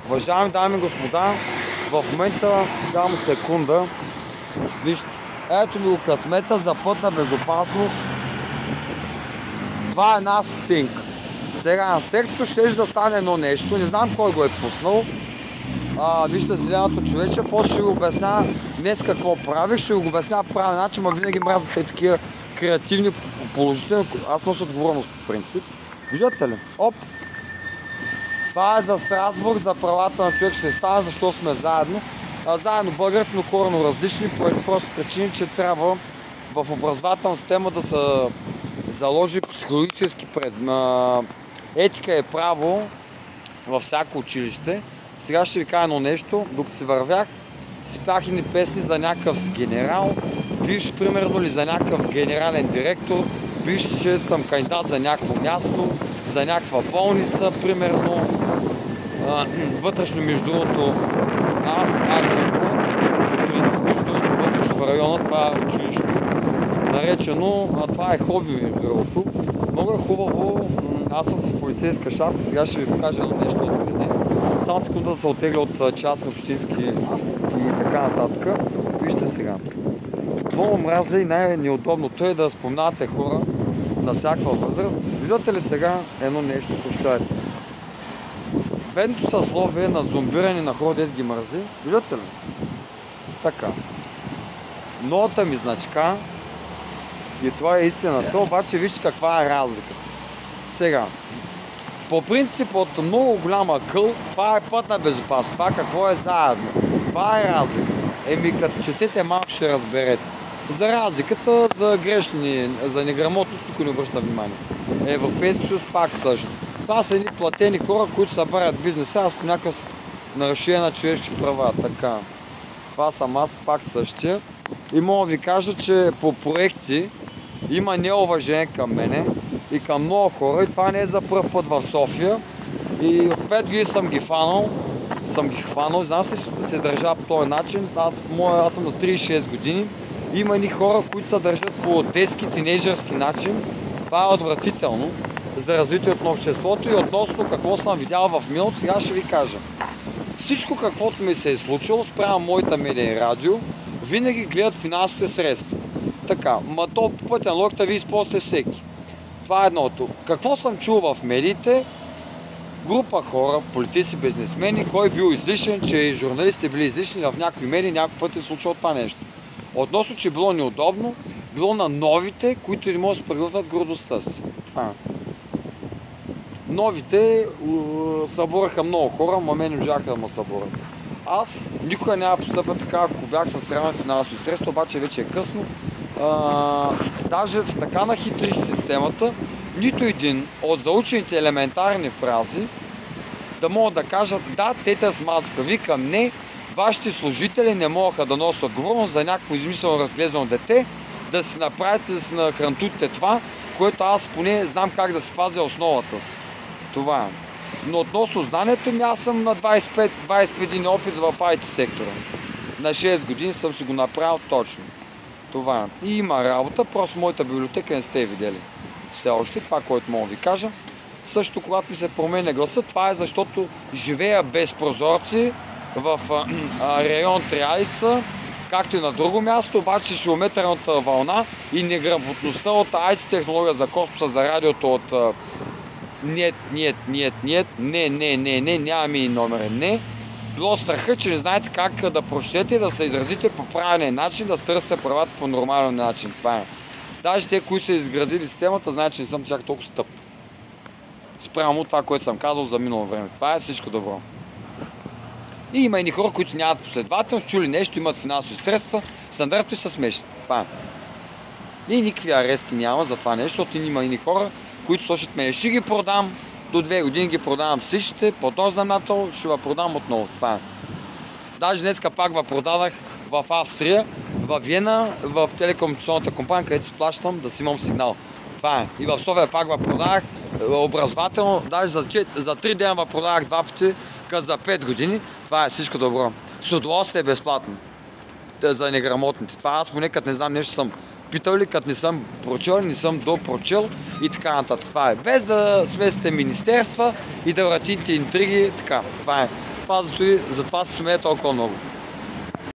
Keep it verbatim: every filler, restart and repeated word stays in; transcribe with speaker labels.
Speaker 1: Уважаеми дами и господа, в момента само секунда. Вижте, ето ми го късмета за пътна безопасност. Това е една стотинка. Сега, тъй като ще да стане едно нещо, не знам кой го е пуснал. А, вижте зеленото човече, после ще ви обясня днес какво правих, ще ви го обясня по правилен начин, ма винаги мразите такива креативни положителни. Аз нося отговорност по принцип. Виждате ли? Оп! Това е за Страсбург, за правата на човек ще стане, защото сме заедно. А, заедно българите, но коренно различни, поради просто причини, че трябва в образователна система да се заложи психологически пред... На... етика е право във всяко училище. Сега ще ви кажа едно нещо, докато си вървях, си пях едни песни за някакъв генерал, виж примерно ли за някакъв генерален директор, виж, че съм кандидат за някакво място, за някаква болница, примерно, а, вътрешно между другото, а, между другото вътрешно в района, това е училище, наречено, а това е хоби между другото. Много е хубаво, аз съм с полицейска шапка, сега ще ви покажа едно нещо от преди. Само секунда да се оттегля от частни, общински и така нататък. Вижте сега. Много мраза и най-неудобното е да спомнявате хора на всякаква възраст. Виждате ли сега едно нещо, прощайте? Бедното съсловие на зомбиране на хора, дет ги мързи. Виждате ли? Така. Новата ми значка, и това е истината, обаче вижте каква е разликата. Сега, по принцип от много голяма къл, това е пътна безопасност. Това какво е заедно. Това е разлика. Еми, като четете малко ще разберете. За разликата, за грешни, за неграмотност, тук не обръща внимание. Европейски съюз пак също. Това са едни платени хора, които събарят бизнеса, аз по някакъв нарушение на човешки права. Така. Това съм аз пак същия. И мога да ви кажа, че по проекти има неуважение към мене и към много хора, и това не е за пръв път в София. И от пет години съм ги фанал, съм ги хванал, знам се, че се държа по този начин. Аз, моя, аз съм на трийсет и шест години. Има едни хора, които се държат по детски, тинейджърски начин. Това е отвратително за развитието на обществото и относно какво съм видял в миналото, сега ще ви кажа. Всичко каквото ми се е случило спрямо моята медия и радио, винаги гледат финансовите средства. Така, ма то по пътя на логиката ви използвате всеки. Това е едното. Какво съм чул в медиите? Група хора, политици, бизнесмени, кой бил излишен, че журналистите били излишни, в някои медии някой път е случило това нещо. Относно, че било неудобно, било на новите, които не могат да спреглътнат гордостта си. Това. Новите събораха много хора, ма мен можаха да ме съборят. Аз никога няма постъпя така, ако бях с равен финансови средства, обаче вече е късно. А, даже в така нахитрих системата, нито един от заучените елементарни фрази да могат да кажат да, тета с маска. Викам не, вашите служители не могаха да носят отговорност за някакво измислено разглезено дете, да си направите, да си нахрантутите това, което аз поне знам как да си пазя основата си. Това е. Но относно знанието ми, аз съм на двайсет и пет двайсет и един опит в ай ти сектора. На шест години съм си го направил точно. Това е. И има работа, просто моята библиотека не сте видели. Все още това, което мога да ви кажа. Също, когато ми се променя гласа, това е защото живея без прозорци в а, район Триадица, както и на друго място, обаче шилометърната вълна и неграмотността от ай ти технология за космоса, за радиото от а, нет, нет, нет, нет, не, не, не, не, нямаме и номер, не. Било страха, че не знаете как да прочетете и да се изразите по правилен начин, да стърсите правата по нормален начин. Това е. Даже те, които са изградили системата, знаят, че не съм чак толкова стъп. Спрямо това, което съм казал за минало време. Това е всичко добро. И има едни хора, които нямат последователност, чули нещо, имат финансови средства, стандартно и са смешни. Това е. И никакви арести няма за това нещо, защото има едни хора, които слушат мене. Ще ги продам, до две години ги продавам всичките, по този знамател ще ва продам отново. Това е. Даже днеска пак ва продадах в Австрия, в Виена, в телекомуникационната компания, където си плащам да си имам сигнал. Това е. И в София пак ва продавах образователно, даже за, за три дена ва продавах два пъти, като за пет години. Това е всичко добро. С удоволствие е безплатно. За неграмотните. Това аз поне като не знам нещо съм питал ли, като не съм прочел, не съм допрочел и така нататък. Това е. Без да смесите министерства и да вратите интриги, така. Това е. затова, затова, затова се смее толкова много.